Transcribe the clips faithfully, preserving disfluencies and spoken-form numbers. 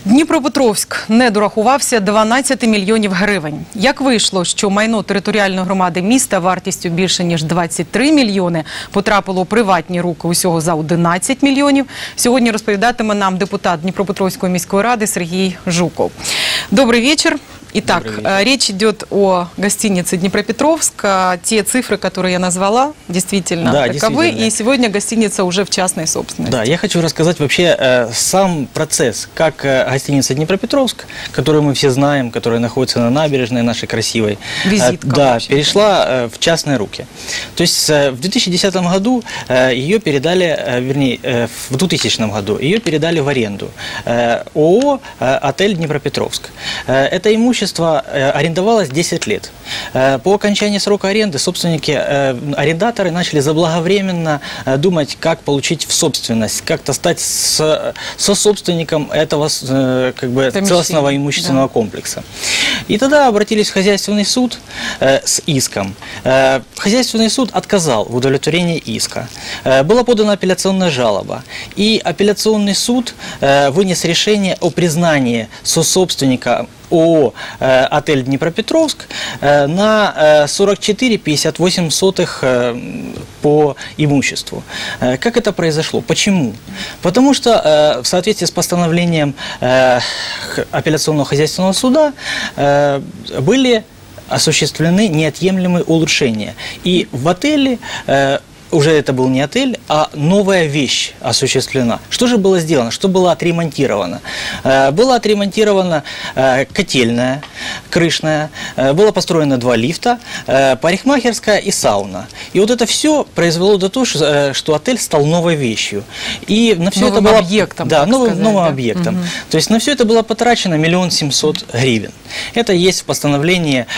Дніпропетровськ не дорахувався дванадцять мільйонів гривень. Як вийшло, що майно територіальної громади міста вартістю більше ніж двадцять три мільйони потрапило у приватні руки усього за одинадцять мільйонів, сьогодні розповідатиме нам депутат Дніпропетровської міської ради Сергій Жуков. Добрый вечер. Итак, речь идет о гостинице Днепропетровск. Те цифры, которые я назвала, действительно да, таковы. Действительно. И сегодня гостиница уже в частной собственности. Да, я хочу рассказать вообще э, сам процесс, как э, гостиница Днепропетровск, которую мы все знаем, которая находится на набережной нашей красивой, Визитка, э, да, вообще, перешла э, в частные руки. То есть э, в две тысячи десятом году э, ее передали, э, вернее, э, в двухтысячном году ее передали в аренду э, ООО э, «Отель Днепропетровск». Э, это имущество арендовалось десять лет. По окончании срока аренды собственники, арендаторы начали заблаговременно думать, как получить в собственность, как-то стать с, сособственником этого как бы, целостного имущественного да. комплекса. И тогда обратились в хозяйственный суд э, с иском. Э, хозяйственный суд отказал в удовлетворении иска. Э, была подана апелляционная жалоба. И апелляционный суд э, вынес решение о признании сособственника ООО э, «Отель Днепропетровск» э, на э, сорок четыре пятьдесят восемь сотых э, по имуществу. Э, как это произошло? Почему? Потому что э, в соответствии с постановлением э, апелляционного хозяйственного суда э, были осуществлены неотъемлемые улучшения. И в отеле э, уже это был не отель, а новая вещь осуществлена. Что же было сделано? Что было отремонтировано? Была отремонтирована котельная, крышная, было построено два лифта, парикмахерская и сауна. И вот это все произвело до того, что отель стал новой вещью. И на все новым это было, объектом, да, новым, сказать, новым да? объектом. Угу. То есть на все это было потрачено миллион семьсот гривен. Это есть в постановлении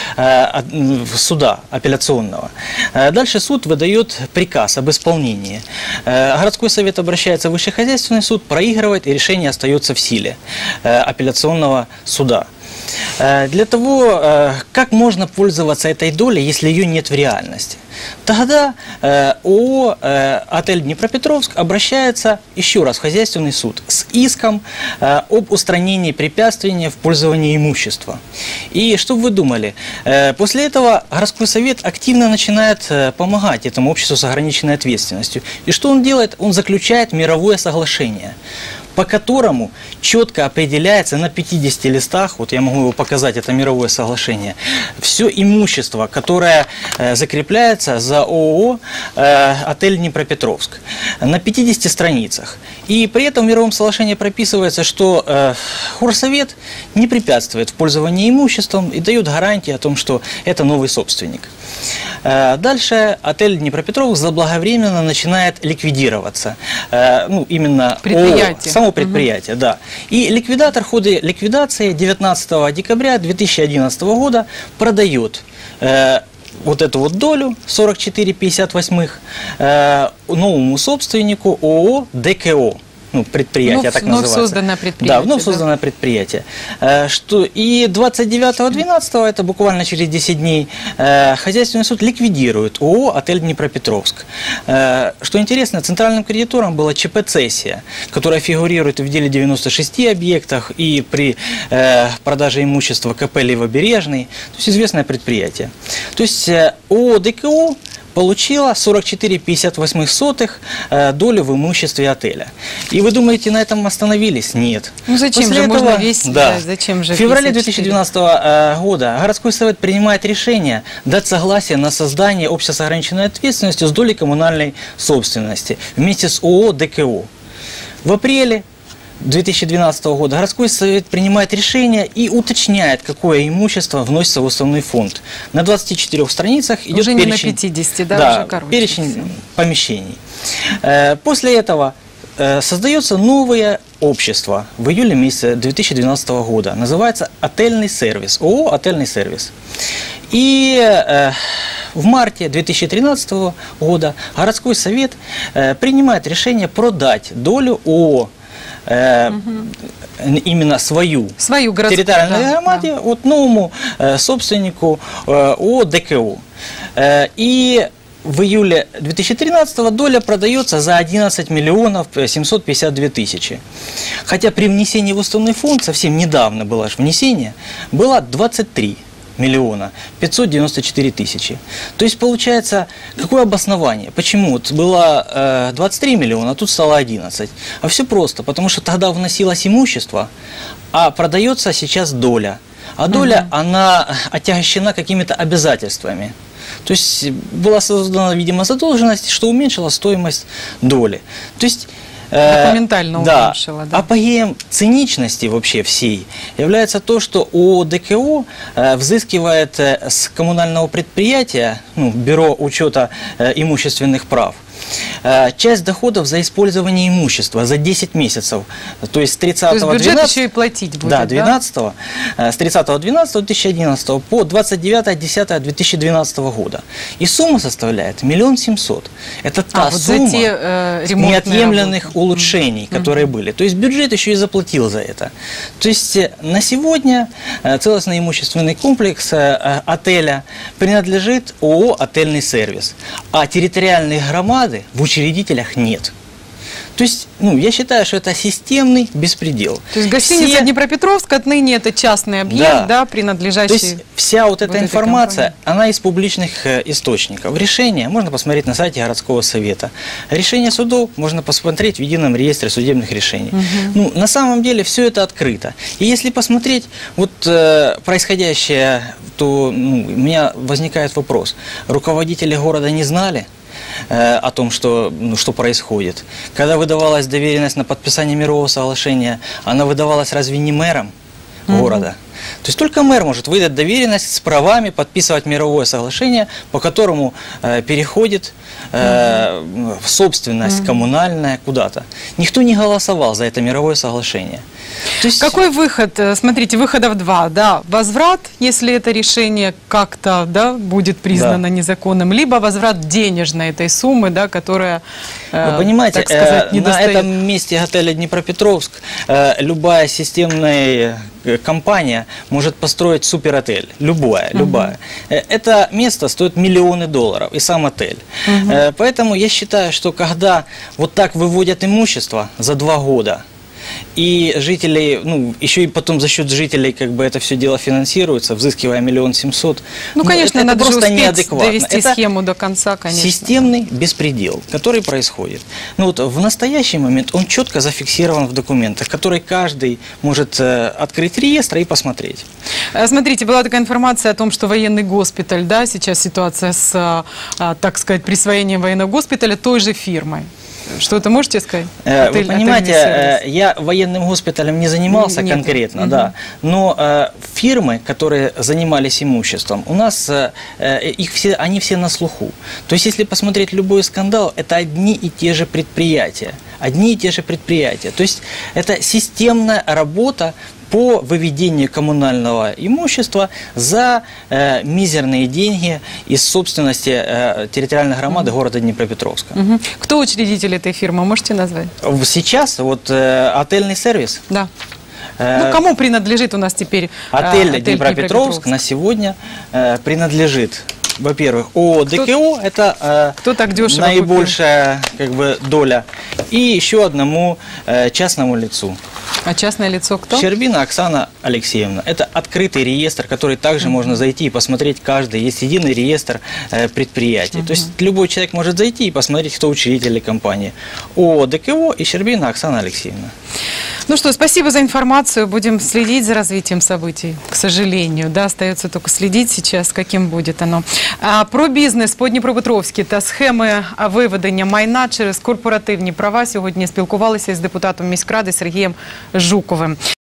суда апелляционного. Дальше суд выдает приказ об исполнении. Городской совет обращается в Высший хозяйственный суд, проигрывает, и решение остается в силе апелляционного суда. Для того, как можно пользоваться этой долей, если ее нет в реальности? Тогда ООО «Отель Днепропетровск» обращается еще раз в хозяйственный суд с иском об устранении препятствий в пользовании имущества. И что вы думали? После этого городской совет активно начинает помогать этому обществу с ограниченной ответственностью. И что он делает? Он заключает мировое соглашение, по которому четко определяется на пятидесяти листах, вот я могу его показать, это мировое соглашение, все имущество, которое э, закрепляется за ООО э, «Отель Днепропетровск» на пятидесяти страницах. И при этом в мировом соглашении прописывается, что э, Хорсовет не препятствует в пользовании имуществом и дает гарантии о том, что это новый собственник. Э, дальше отель Днепропетровск заблаговременно начинает ликвидироваться. Э, ну, именно предприятие. ООО, само предприятие, угу. да. И ликвидатор в ходе ликвидации девятнадцатого декабря две тысячи одиннадцатого года продает э, вот эту вот долю сорок четыре пятьдесят восьмых э, новому собственнику ООО ДКО. Ну, предприятие, вновь, так вновь называется. созданное предприятие. Да, вновь созданное да? предприятие. Э, что, и двадцать девятого двенадцатого, это буквально через десять дней, э, хозяйственный суд ликвидирует ООО «Отель Днепропетровск». Э, что интересно, центральным кредитором была ЧП «Цессия», которая фигурирует в деле девяноста шести объектах и при э, продаже имущества КП «Левобережный», то есть известное предприятие. То есть э, ООО ДКО получила сорок четыре пятьдесят восемь сотых э, долю в имуществе отеля. И вы думаете, на этом остановились? Нет. Ну зачем После же этого, можно весь, да, да, зачем же в феврале две тысячи двенадцатого э, года городской совет принимает решение дать согласие на создание общества с ограниченной ответственностью с долей коммунальной собственности вместе с ООО ДКО. В апреле две тысячи двенадцатого года городской совет принимает решение и уточняет, какое имущество вносится в уставной фонд. На двадцати четырёх страницах идет уже перечень, не на пятидесяти, да, да, уже короче перечень все. помещений. После этого создается новое общество в июле месяце две тысячи двенадцатого года. Называется «Отельный сервис», ООО «Отельный сервис». И э, в марте две тысячи тринадцатого года городской совет э, принимает решение продать долю ООО Э, угу. именно свою, свою территориальную да, громаде да. от новому э, собственнику э, ООО ДКО. Э, и в июле две тысячи тринадцатого доля продается за одиннадцать миллионов семьсот пятьдесят две тысячи. Хотя при внесении в уставной фонд, совсем недавно было же внесение, было двадцать три миллиона пятьсот девяносто четыре тысячи. То есть получается, какое обоснование? Почему вот было э, двадцать три миллиона, а тут стало одиннадцать? А все просто, потому что тогда вносилось имущество, а продается сейчас доля. А доля, угу. она отягощена какими-то обязательствами. То есть была создана, видимо, задолженность, что уменьшила стоимость доли. То есть документально уменьшила, да. Да. Апогеем циничности вообще всей является то, что ООО ДКО э, взыскивает э, с коммунального предприятия, ну, Бюро учета э, имущественных прав, э, часть доходов за использование имущества за десять месяцев. То есть с тридцатого бюджет двенадцатого, еще и платить будет, да, двенадцатого, да? С тридцатого двенадцатого две тысячи одиннадцатого по двадцать девятое десятое две тысячи двенадцатого года. И сумма составляет миллион семьсот. Это та а, вот сумма те, э, неотъемлемых работы. улучшений, которые mm-hmm. были. То есть бюджет еще и заплатил за это. То есть на сегодня целостный имущественный комплекс отеля принадлежит ООО «Отельный сервис», а территориальной громады в учредителях нет. То есть, ну, я считаю, что это системный беспредел. То есть гостиница Все... Днепропетровск отныне это частный объект, да, да, принадлежащий... То есть вся вот эта вот информация, компании. Она из публичных э, источников. Решение можно посмотреть на сайте городского совета. Решение судов можно посмотреть в едином реестре судебных решений. Угу. Ну, на самом деле все это открыто. И если посмотреть вот э, происходящее, то ну, у меня возникает вопрос. Руководители города не знали о том, что, ну, что происходит. Когда выдавалась доверенность на подписание мирового соглашения, она выдавалась разве не мэром mm-hmm. города? То есть только мэр может выдать доверенность с правами, подписывать мировое соглашение, по которому э, переходит э, mm-hmm. собственность mm-hmm. коммунальная куда-то. Никто не голосовал за это мировое соглашение. То есть... Какой выход? Смотрите, выходов два. Да, возврат, если это решение как-то, да, будет признано да. незаконным, либо возврат денежной этой суммы, да, которая, э, Вы понимаете, так сказать, не э, на достает. этом месте отеля Днепропетровск э, любая системная компания может построить суперотель. Любая, угу. любая. Это место стоит миллионы долларов, и сам отель. Угу. Э, поэтому я считаю, что когда вот так выводят имущество за два года, и жители, ну, еще и потом за счет жителей как бы это все дело финансируется, взыскивая миллион семьсот. Ну, конечно, это, надо это просто же неадекватно. довести это схему до конца, конечно. Системный беспредел, который происходит. Ну, вот в настоящий момент он четко зафиксирован в документах, который каждый может э, открыть реестр и посмотреть. Смотрите, была такая информация о том, что военный госпиталь, да, сейчас ситуация с, так сказать, присвоением военного госпиталя той же фирмой. Что-то можете сказать? Отель, Вы понимаете, я военным госпиталем не занимался Нет. конкретно, угу. да, но э, фирмы, которые занимались имуществом, у нас э, их все, они все на слуху. То есть, если посмотреть любой скандал, это одни и те же предприятия, одни и те же предприятия. То есть, это системная работа по выведению коммунального имущества за э, мизерные деньги из собственности э, территориальной громады угу. города Днепропетровска. Угу. Кто учредитель этой фирмы, можете назвать? Сейчас вот э, отельный сервис. Да. Э, ну, кому принадлежит у нас теперь отель, отель Днепропетровск, Днепропетровск на сегодня э, принадлежит, во-первых, ООО ДКО, это э, кто так дешево наибольшая как бы, доля, и еще одному э, частному лицу. А частное лицо кто? Щербина Оксана Алексеевна. Это открытый реестр, который также mm-hmm. можно зайти и посмотреть каждый. Есть единый реестр э, предприятий. Mm-hmm. То есть любой человек может зайти и посмотреть, кто учредители компании. ООО ДКО и Щербина Оксана Алексеевна. Ну что, спасибо за информацию. Будем следить за развитием событий. К сожалению, да, остается только следить сейчас, каким будет оно. А, про бізнес по Дніпропетровській та схеми виведення майна через корпоративні права сьогодні спілкувалися з депутатом міськради Сергієм Жуковим.